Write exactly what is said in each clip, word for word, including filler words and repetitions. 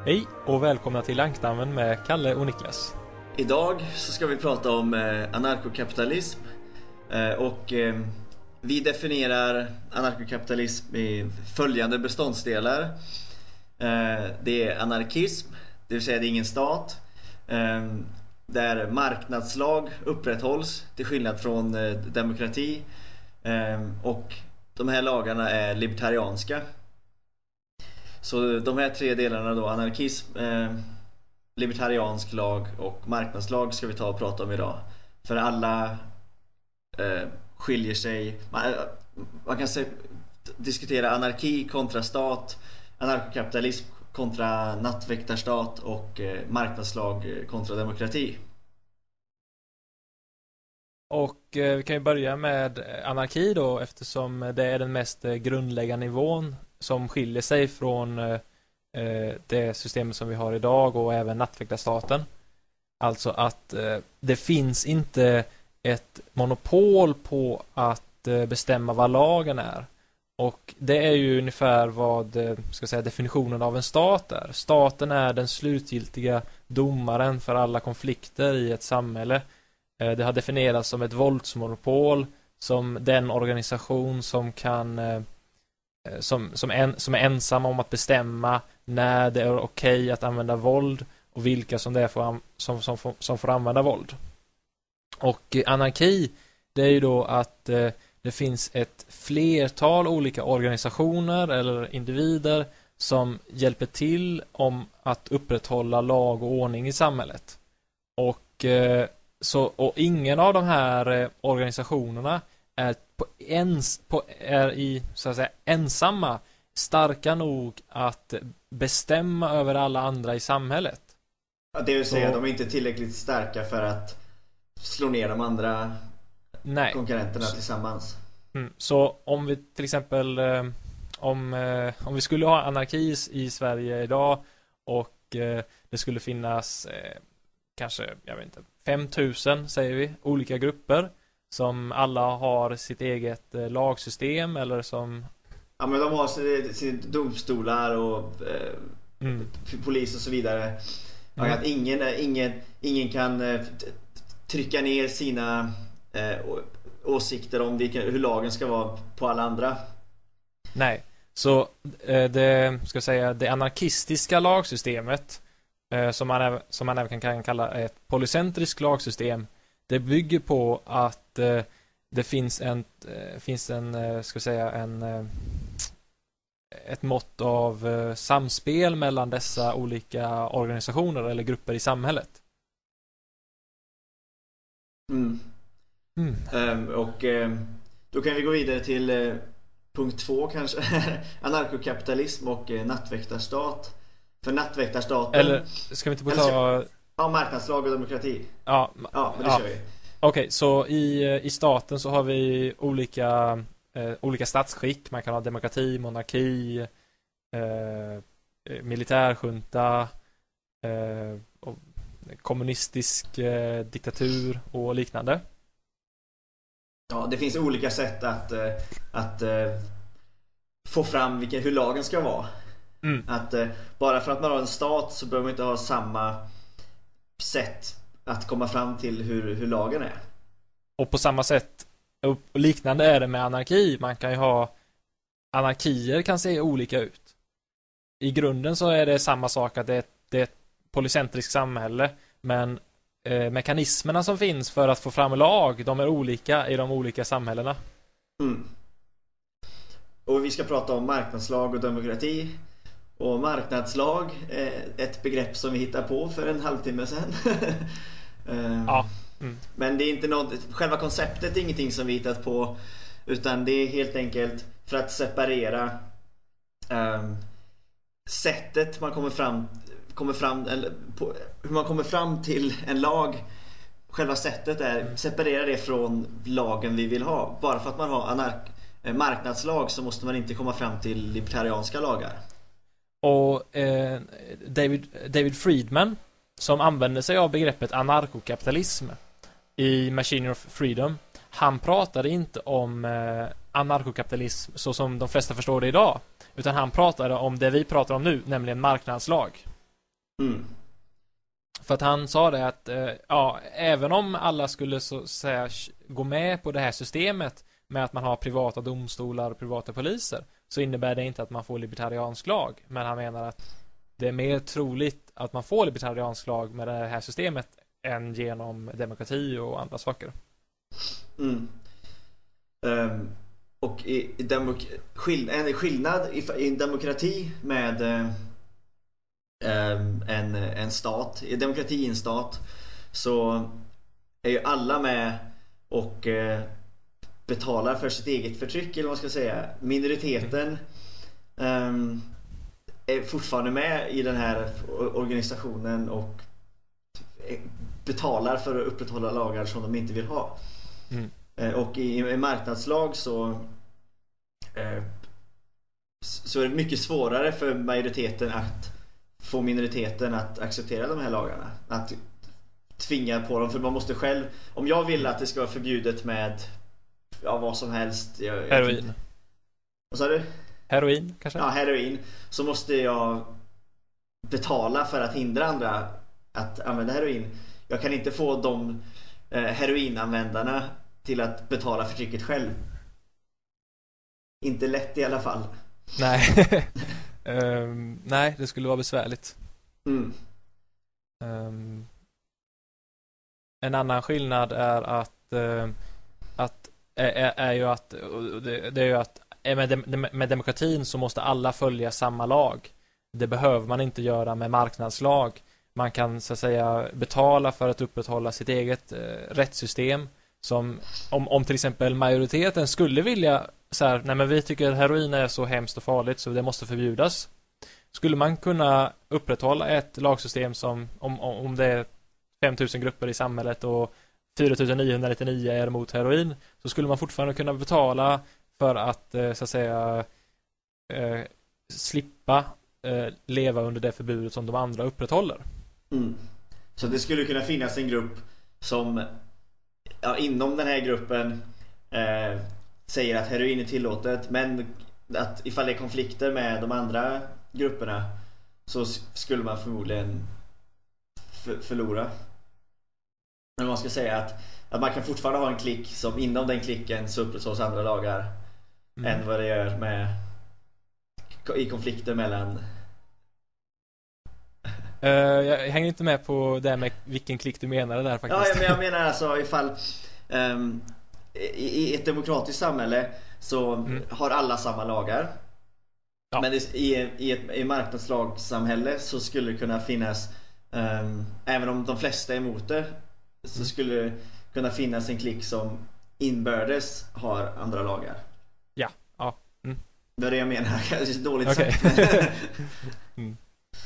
Hej och välkomna till Ankdammen med Kalle och Niklas. Idag så ska vi prata om eh, anarkokapitalism eh, och eh, vi definierar anarkokapitalism i följande beståndsdelar. Eh, det är anarkism, det vill säga det är ingen stat, eh, där marknadslag upprätthålls till skillnad från eh, demokrati, eh, och de här lagarna är libertarianska. Så de här tre delarna då, anarkism, eh, libertariansk lag och marknadslag, ska vi ta och prata om idag. För alla eh, skiljer sig. Man, man kan se, diskutera anarki kontra stat, anarkokapitalism kontra nattväktarstat och eh, marknadslag kontra demokrati. Och eh, vi kan ju börja med anarki då, eftersom det är den mest eh, grundläggande nivån som skiljer sig från eh, det systemet som vi har idag och även nattväktarstaten. Alltså att eh, det finns inte ett monopol på att eh, bestämma vad lagen är. Och det är ju ungefär vad eh, ska jag säga, definitionen av en stat är. Staten är den slutgiltiga domaren för alla konflikter i ett samhälle. Eh, det har definierats som ett våldsmonopol, som den organisation som kan eh, Som, som, en, som är ensamma om att bestämma när det är okej att använda våld och vilka som, det är får, som, som, som, som får använda våld. Och anarki, det är ju då att eh, det finns ett flertal olika organisationer eller individer som hjälper till om att upprätthålla lag och ordning i samhället. Och, eh, så, och ingen av de här eh, organisationerna är på ens på är i så att säga ensamma starka nog att bestämma över alla andra i samhället. Ja, det vill säga så, de är inte tillräckligt starka för att slå ner de andra nej. konkurrenterna så, tillsammans. Mm, så om vi till exempel eh, om eh, om vi skulle ha anarki i Sverige idag och eh, det skulle finnas eh, kanske jag vet inte fem tusen säger vi olika grupper som alla har sitt eget eh, lagsystem eller som... Ja, men de har sina domstolar och eh, mm. polis och så vidare. Ja, mm. Att ingen, ingen, ingen kan eh, trycka ner sina eh, åsikter om vilka, hur lagen ska vara på alla andra. Nej, så eh, det, ska jag säga, det anarkistiska lagsystemet eh, som, man, som man även kan kalla ett polycentriskt lagsystem, det bygger på att eh, det finns en eh, finns en eh, ska jag säga en eh, ett mått av eh, samspel mellan dessa olika organisationer eller grupper i samhället. Mm. Mm. Um, och um, då kan vi gå vidare till uh, punkt två kanske. Anarkokapitalism och uh, nattväktarstat. För nattväktarstaten. Eller ska vi inte bara ta ja, marknadslag och demokrati. Ja, ja men det ja. kör vi. Okej, okay, så i, i staten så har vi olika, eh, olika statsskick. Man kan ha demokrati, monarki, eh, militärjunta, eh, och kommunistisk eh, diktatur och liknande. Ja, det finns olika sätt att, eh, att eh, få fram vilken, hur lagen ska vara. Mm. Att eh, bara för att man har en stat så behöver man inte ha samma sätt att komma fram till hur, hur lagen är. Och på samma sätt och liknande är det med anarki. Man kan ju ha anarkier kan se olika ut. I grunden så är det samma sak att det är, det är ett polycentriskt samhälle, men eh, mekanismerna som finns för att få fram lag, de är olika i de olika samhällena. Mm. Och vi ska prata om marknadslag och demokrati. Och marknadslag är ett begrepp som vi hittar på för en halvtimme sedan. Ja. Mm. Men det är inte något, själva konceptet är ingenting som vi hittat på, utan det är helt enkelt för att separera um, sättet man kommer fram, kommer fram eller på, hur man kommer fram till en lag. Själva sättet är mm. separera det från lagen vi vill ha. Bara för att man har anark, marknadslag så måste man inte komma fram till libertarianska lagar. Och eh, David, David Friedman, som använder sig av begreppet anarkokapitalism i Machine of Freedom, han pratade inte om eh, anarkokapitalism så som de flesta förstår det idag, utan han pratade om det vi pratar om nu, nämligen marknadslag. Mm. För att han sa det att eh, ja, även om alla skulle så säga gå med på det här systemet med att man har privata domstolar och privata poliser, så innebär det inte att man får libertariansk lag. Men han menar att det är mer troligt att man får libertariansk lag med det här systemet än genom demokrati och andra saker. Mm. Um, och i, i demok- skill- en skillnad i, i en demokrati med uh, um, en, en stat, i demokrati i en stat, så är ju alla med och uh, betalar för sitt eget förtryck, eller vad man ska säga. Minoriteten um, är fortfarande med i den här organisationen och betalar för att upprätthålla lagar som de inte vill ha. Mm. Och i en marknadslag så så är det mycket svårare för majoriteten att få minoriteten att acceptera de här lagarna, att tvinga på dem, för man måste själv, om jag vill att det ska vara förbjudet med ja, vad som helst, jag, heroin. Vad sa du? Heroin kanske? Ja, heroin. Så måste jag betala för att hindra andra att använda heroin. Jag kan inte få de eh, heroinanvändarna till att betala förtrycket själv. Inte lätt i alla fall. Nej. um, nej, det skulle vara besvärligt. Mm. Um, en annan skillnad är att uh, att är, är ju att det, det är ju att med, dem, med demokratin så måste alla följa samma lag. Det behöver man inte göra med marknadslag. Man kan så att säga betala för att upprätthålla sitt eget eh, rättssystem. Som om, om till exempel majoriteten skulle vilja så här, nej men vi tycker att heroin är så hemskt och farligt så det måste förbjudas. Skulle man kunna upprätthålla ett lagsystem som om, om det är fem tusen grupper i samhället och fyra tusen niohundranittionio är emot heroin, så skulle man fortfarande kunna betala för att eh, så att säga eh, slippa eh, leva under det förbudet som de andra upprätthåller. Mm. Så det skulle kunna finnas en grupp som ja, inom den här gruppen eh, säger att heroin är tillåtet, men att ifall det är konflikter med de andra grupperna så skulle man förmodligen f- förlora. Men man ska säga att, att man kan fortfarande ha en klick som inom den klicken så upprätthålls andra lagar mm. än vad det gör med i konflikter mellan. Uh, jag hänger inte med på det med vilken klick du menade där faktiskt. Ja, men jag menar alltså ifall um, i, i ett demokratiskt samhälle så mm. har alla samma lagar. Ja. Men i, i ett i marknadslagssamhälle så skulle det kunna finnas um, även om de flesta är emot det, så mm. skulle det kunna finnas en klick som inbördes har andra lagar. Ja, ja. Mm. Det är det jag menar, kanske dåligt okay. sagt. mm.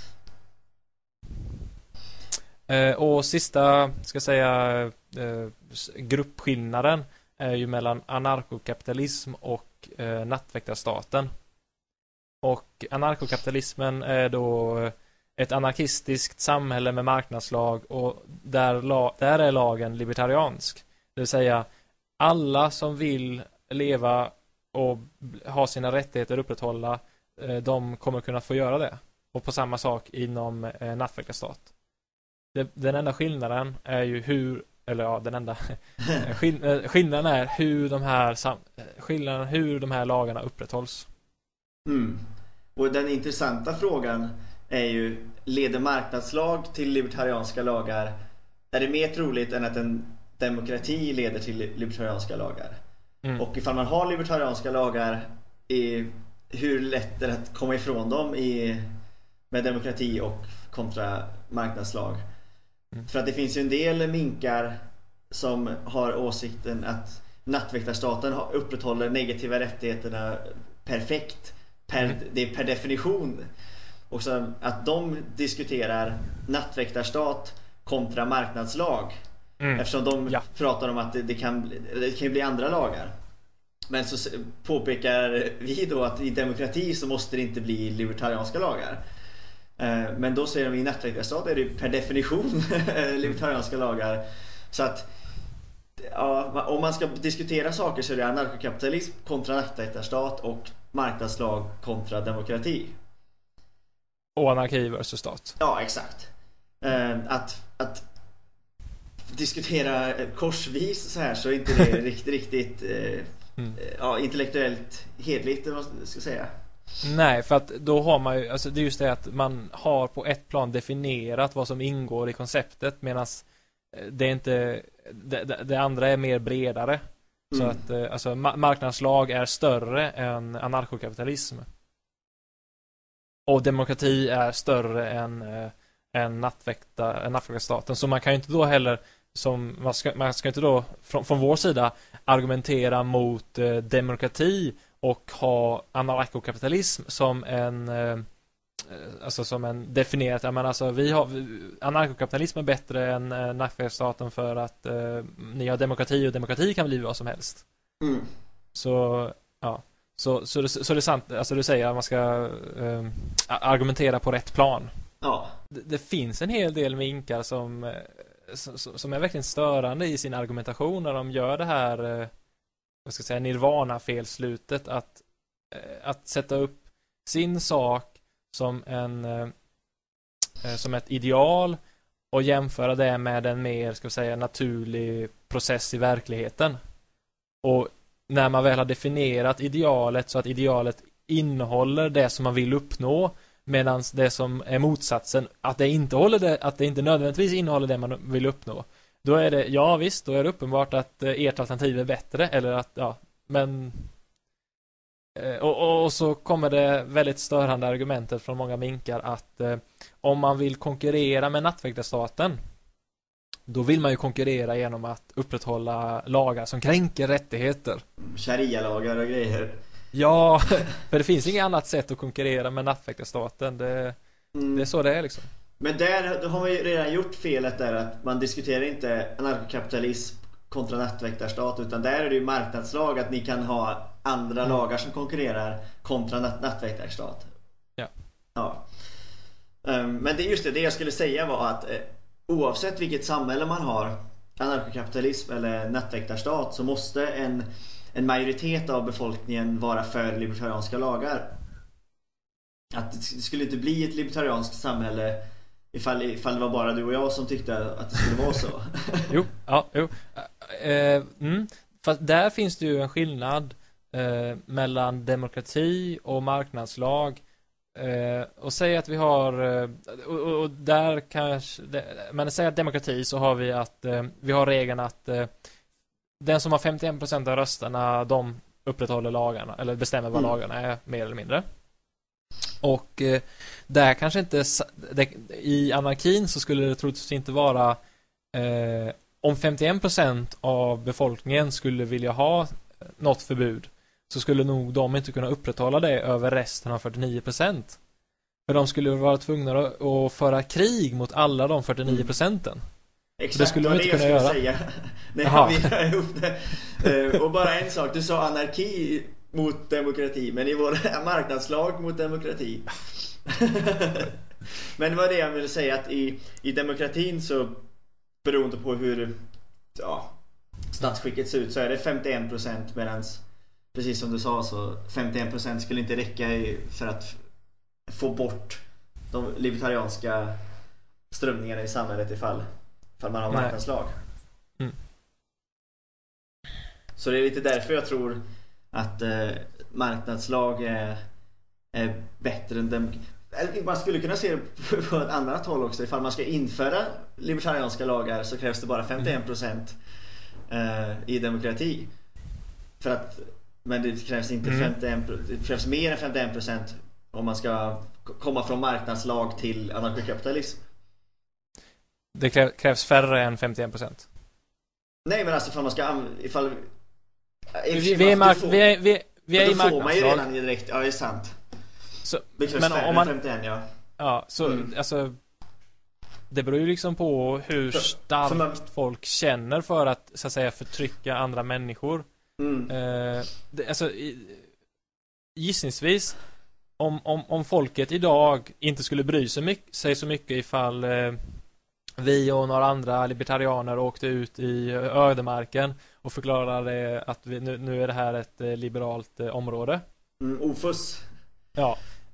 Uh, och sista, ska jag säga, uh, gruppskillnaden är ju mellan anarkokapitalism och uh, nattväktarstaten. Och anarkokapitalismen är då ett anarkistiskt samhälle med marknadslag, och där, la, där är lagen libertariansk. Det vill säga, alla som vill leva och ha sina rättigheter upprätthålla, uh, de kommer kunna få göra det. Och på samma sak inom uh, nattväktarstat. Den enda skillnaden är ju hur, eller ja, den enda skillnaden är hur de här skillnaden hur de här lagarna upprätthålls. Mm. Och den intressanta frågan är ju, leder marknadslag till libertarianska lagar? Är det mer troligt än att en demokrati leder till libertarianska lagar? Mm. Och ifall man har libertarianska lagar, är, hur lätt är det att komma ifrån dem i, med demokrati och kontra marknadslag? Mm. För att det finns ju en del minkar som har åsikten att nattväktarstaten upprätthåller negativa rättigheterna perfekt per, mm. det är per definition. Och så att de diskuterar nattväktarstat kontra marknadslag, mm. eftersom de ja. pratar om att det, det, kan, det kan bli andra lagar. Men så påpekar vi då att i demokrati så måste det inte bli libertarianska lagar. Men då säger de i nattväktarstat är det per definition libertarianska lagar. Så att ja, om man ska diskutera saker så är det anarkokapitalism kontra nattväktarstat och marknadslag kontra demokrati. Och anarki versus stat. Ja, exakt. Eh, att, att diskutera korsvis så här, så är inte det riktigt, riktigt eh, mm. ja, intellektuellt hedligt, vad ska jag säga. Nej, för att då har man ju, alltså det är just det att man har på ett plan definierat vad som ingår i konceptet, medan det är inte, det, det andra är mer bredare. Mm. Så att alltså, marknadslag är större än anarkokapitalism. Och demokrati är större än, än nattväkta, än nattväktarstaten. Så man kan ju inte då heller, som, man, ska, man ska inte då från, från vår sida argumentera mot eh, demokrati och ha anarkokapitalism som en eh, alltså som en definierat, jag menar, alltså vi har anarkokapitalism är bättre än eh, nattväktarstaten för att eh, ni har demokrati och demokrati kan bli vad som helst. Mm. Så ja, så så det, så det är sant, alltså du säger att man ska eh, argumentera på rätt plan. Ja. Det, det finns en hel del minkar som som, som är verkligen störande i sin argumentation när de gör det här eh, vad ska jag säga, nirvana-felslutet att, eh, att sätta upp sin sak som en eh, som ett ideal och jämföra det med en mer, ska vi säga, naturlig process i verkligheten. Och när man väl har definierat idealet så att idealet innehåller det som man vill uppnå, medan det som är motsatsen, att det inte håller det, att det inte nödvändigtvis innehåller det man vill uppnå, då är det, ja visst, då är det uppenbart att ert alternativ är bättre, eller att, ja, men och, och, och så kommer det väldigt störande argumentet från många minkar att eh, om man vill konkurrera med nattväktarstaten, då vill man ju konkurrera genom att upprätthålla lagar som kränker rättigheter. Sharia-lagar och grejer. Ja, för det finns inget annat sätt att konkurrera med nattväktarstaten. Det, mm. det är så det är liksom. Men där då har man ju redan gjort felet där att man diskuterar inte anarkokapitalism kontra nattväktarstat, utan där är det ju marknadslag, att ni kan ha andra mm. lagar som konkurrerar kontra natt- nattväktarstat. Ja. Ja. Um, men det, just det, det jag skulle säga var att eh, oavsett vilket samhälle man har, anarkokapitalism eller nattväktarstat, så måste en, en majoritet av befolkningen vara för libertarianska lagar. Att det skulle inte bli ett libertarianskt samhälle ifall, ifall det var bara du och jag som tyckte att det skulle vara så. Jo, ja, jo. Uh, mm. Fast där finns det ju en skillnad uh, mellan demokrati och marknadslag. Uh, och säg att vi har uh, och, och där kanske det, men säg att demokrati, så har vi att uh, vi har regeln att uh, den som har femtioen procent av rösterna, de upprätthåller lagarna, eller bestämmer vad mm. lagarna är, mer eller mindre. Och eh, där kanske inte det, i anarkin så skulle det troligtvis inte vara eh, om femtioen procent av befolkningen skulle vilja ha något förbud, så skulle nog de inte kunna upprätthålla det över resten av fyrtionio procent. För de skulle vara tvungna att, att föra krig mot alla de fyrtionio procenten. Mm. Exakt, det skulle de inte kunna göra. Säga. Nej, vi ihop det. Och bara en sak, du sa anarki mot demokrati, men i vår marknadslag mot demokrati. Men det var det jag ville säga, att i, i demokratin, så beroende på hur ja, statsskicket ser ut, så är det femtioen procent, medan precis som du sa, så femtioen procent skulle inte räcka i, för att få bort de libertarianska strömningarna i samhället ifall, ifall man har marknadslag. Mm. Så det är lite därför jag tror att eh, marknadslag är, är bättre än dem. Man skulle kunna se det på ett annat håll också. Ifall man ska införa libertarianska lagar, så krävs det bara femtioen procent eh, i demokrati. För att, men det krävs inte mm. femtioen, det krävs mer än femtioen procent om man ska komma från marknadslag till anarkokapitalism. Det krävs färre än femtioen procent. Nej, men alltså ifall man ska ifall Vi, vi, är mark- får, vi är vi, vi är i marknadslag. Får man ju redan direkt, ja det är sant. Så, men om man femtioen, ja. Ja, så mm. alltså det beror ju liksom på hur för, starkt för man, folk känner för att, så att säga, förtrycka andra människor. Mm. Eh, det, alltså gissningsvis om, om, om folket idag inte skulle bry sig, mycket, sig så mycket ifall eh, vi och några andra libertarianer åkte ut i ödemarken och förklarade att vi, nu, nu är det här ett liberalt eh, område. Mm, ofus. Ja.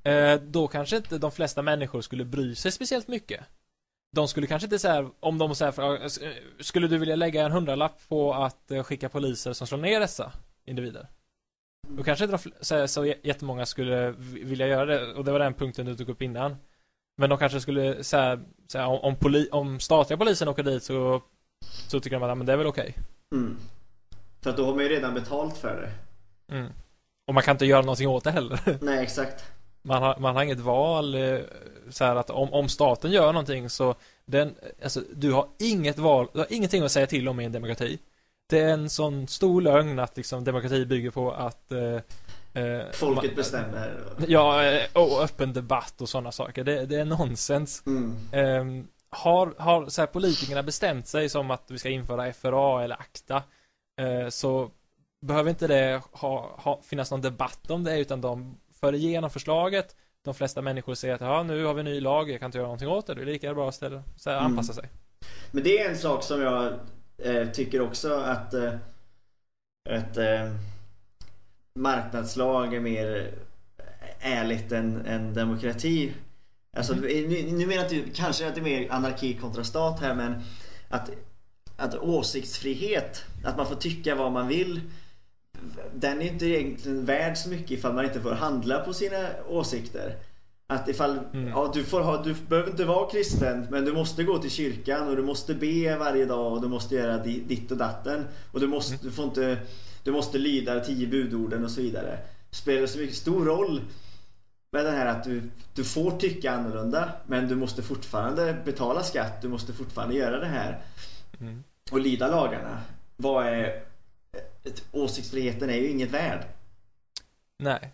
eh, då kanske inte de flesta människor skulle bry sig speciellt mycket. De skulle kanske inte säga, om de säger, skulle du vilja lägga en hundralapp på att eh, skicka poliser som slår ner dessa individer? Då kanske inte de, så, så jättemånga skulle vilja göra det, och det var den punkten du tog upp innan. Men de kanske skulle säga, säga om, om, poli, om statliga polisen åker dit så, så tycker de att ja, men det är väl okej. Okay. Mm. För att då har man ju redan betalt för det. Mm. Och man kan inte göra någonting åt det heller. Nej, exakt. Man har, man har inget val så här att om, om staten gör någonting så den, alltså, du har inget val, du har ingenting att säga till om i en demokrati. Det är en sån stor lögn att liksom, demokrati bygger på att eh, folket man, bestämmer. Ja, och öppen debatt och sådana saker. Det, det är nonsens. Mm. Eh, har har så här, politikerna bestämt sig som att vi ska införa F R A eller ACTA, eh, så behöver inte det ha, ha, finnas någon debatt om det, utan de för igenom förslaget. De flesta människor säger att ja, nu har vi en ny lag, jag kan inte göra någonting åt det. Det är lika bra att ställa, så här, anpassa mm. sig. Men det är en sak som jag eh, tycker också att eh, ett eh, marknadslag är mer ärligt än, än demokrati. Alltså, mm. nu, nu menar jag att kanske att det är mer anarki kontra stat här, men att, att åsiktsfrihet, att man får tycka vad man vill, den är inte egentligen värd så mycket ifall man inte får handla på sina åsikter. Att ifall mm. ja, du, får ha, du behöver inte vara kristen, men du måste gå till kyrkan och du måste be varje dag och du måste göra ditt och datten och du måste, mm. du får inte, du måste lyda tio budorden och så vidare. Spelar så mycket stor roll med det här att du, du får tycka annorlunda, men du måste fortfarande betala skatt, du måste fortfarande göra det här mm. och lyda lagarna. Vad är åsiktsfriheten är ju inget värd. Nej.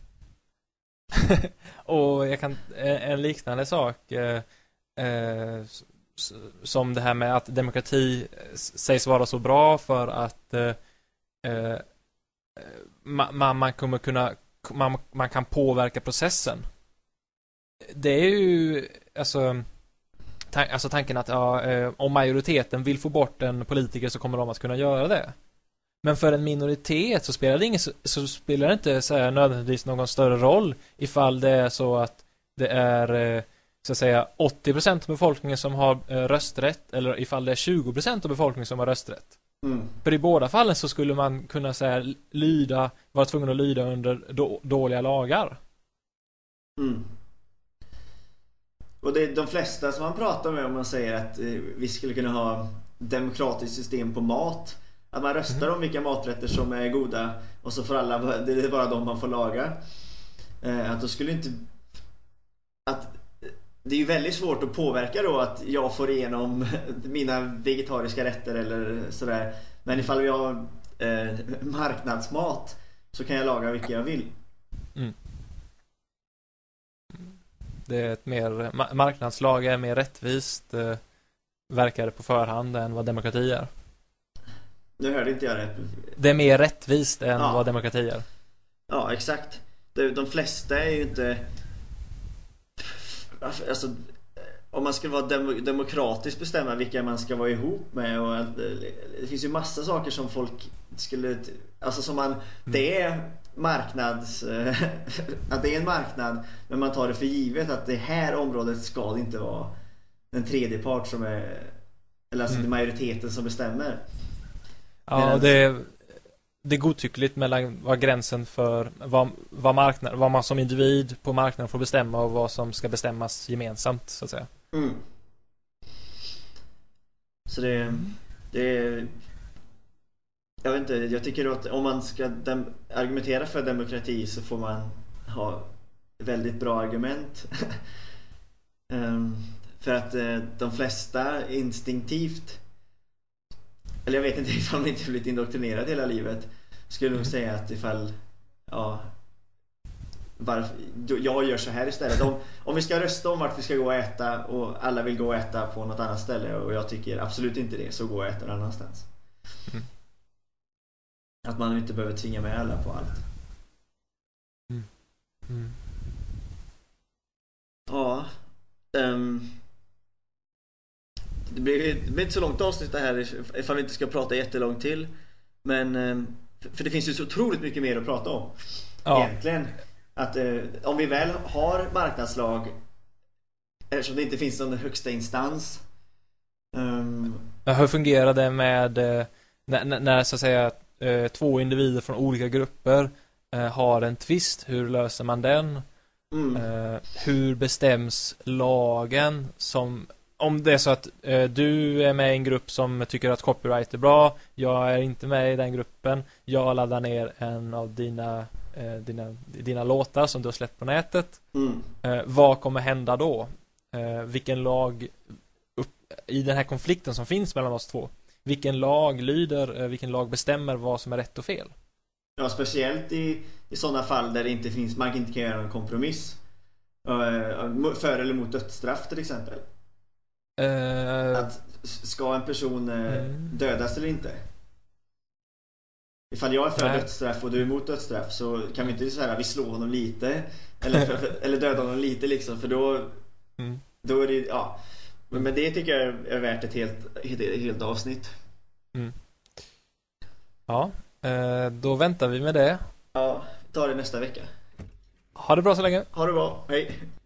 Och jag kan en liknande sak eh, eh, som det här med att demokrati sägs vara så bra för att eh, eh, man, man kommer kunna man, man kan påverka processen. Det är ju alltså, tan- alltså tanken att ja, eh, om majoriteten vill få bort en politiker så kommer de att kunna göra det. Men för en minoritet så spelar det, ingen, så, så spelar det inte så här, nödvändigtvis någon större roll ifall det är så att det är så att säga åttio procent av befolkningen som har rösträtt eller ifall det är tjugo procent av befolkningen som har rösträtt. Mm. För i båda fallen så skulle man kunna så här, lyda, vara tvungen att lyda under då, dåliga lagar. Mm. Och det är de flesta som man pratar med om man säger att eh, vi skulle kunna ha demokratiskt system på mat. Att man röstar mm. om vilka maträtter som är goda och så får alla, det är bara de man får laga. Eh, att då skulle inte att det är ju väldigt svårt att påverka då att jag får igenom mina vegetariska rätter eller sådär. Men ifall jag har eh, marknadsmat så kan jag laga vilka jag vill. Mm. Det är ett mer ma- marknadslag är mer rättvist eh, verkar det på förhand än vad demokrati är. Nu hörde inte jag det. Det är mer rättvist än ja. vad demokrati är. Ja, exakt. De flesta är ju inte alltså, om man ska vara dem- demokratiskt bestämma vilka man ska vara ihop med och det finns ju massa saker som folk skulle alltså som man, mm. det är marknads att det är en marknad, men man tar det för givet att det här området ska det inte vara den tredje part som är eller alltså mm. majoriteten som bestämmer. Ja, Medan... det är det är godtyckligt mellan vad gränsen för vad, vad, marknad, vad man som individ på marknaden får bestämma och vad som ska bestämmas gemensamt så att säga. Mm. Så det, det jag vet inte, jag tycker att om man ska dem, argumentera för demokrati så får man ha väldigt bra argument. um, för att uh, de flesta instinktivt, eller jag vet inte ifall man inte blivit indoktrinerad hela livet, skulle nog säga att ifall ja, varför, jag gör så här istället. Om, om vi ska rösta om vart vi ska gå och äta och alla vill gå och äta på något annat ställe och jag tycker absolut inte det, så gå och äta någon annanstans. Mm. Att man inte behöver tvinga med alla på allt. Mm. Mm. Ja. Um, det, blir, det blir inte så långt avsnitt det här ifall vi inte ska prata jättelångt till. Men um, för det finns ju så otroligt mycket mer att prata om. Ja. Egentligen. Att eh, om vi väl har marknadslag, eftersom det inte finns någon högsta instans. Um... Hur fungerar det med eh, när, när så att säga eh, två individer från olika grupper eh, har en tvist? Hur löser man den? Mm. Eh, hur bestäms lagen som om det är så att eh, du är med i en grupp som tycker att copyright är bra, jag är inte med i den gruppen, jag laddar ner en av dina eh, dina, dina låtar som du har släppt på nätet. Mm. Eh, vad kommer hända då? Eh, vilken lag upp, i den här konflikten som finns mellan oss två, vilken lag lyder, eh, vilken lag bestämmer vad som är rätt och fel? Ja, speciellt i, i sådana fall där det inte finns, man inte kan göra en kompromiss. Uh, för eller mot dödsstraff till exempel. Uh, att ska en person uh, mm. dödas eller inte? Ifall jag är för Nej. dödsstraff och du är emot dödsstraff, så kan vi inte säga att vi slår honom lite eller, för, för, eller döda honom lite liksom, för då mm. då är det, ja. Men, men det tycker jag är värt ett helt, helt, helt avsnitt. Mm. Ja, uh, då väntar vi med det. Ja, ta det nästa vecka. Ha det bra så länge. Ha det bra, hej.